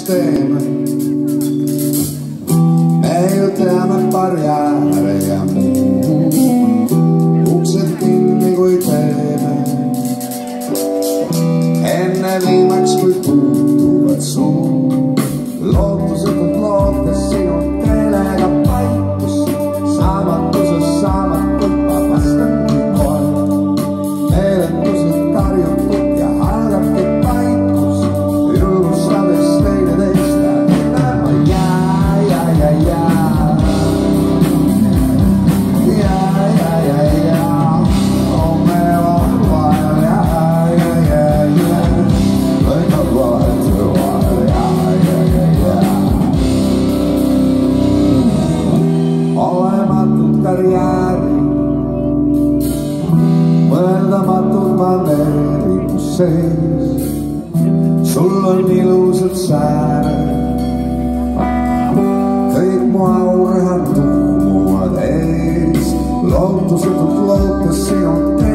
teeme. Me ju teame barjääre ja muu, uksed kinni kui teeme. Enne viimaks kui puutuvad suu, lootusetult lootes sinu teelega paikus. Saamatuses saamatult vabastan kui koer, meeletuselt tarjutud ja algabki paikus. Julgustades teineteist ja ütlema olematud karjääri, mõeldamatud maneerid mu sees. Sul on ilusad sääred, kõik mu aurehad tuhmuvad ees. Lootusetult lootes sinu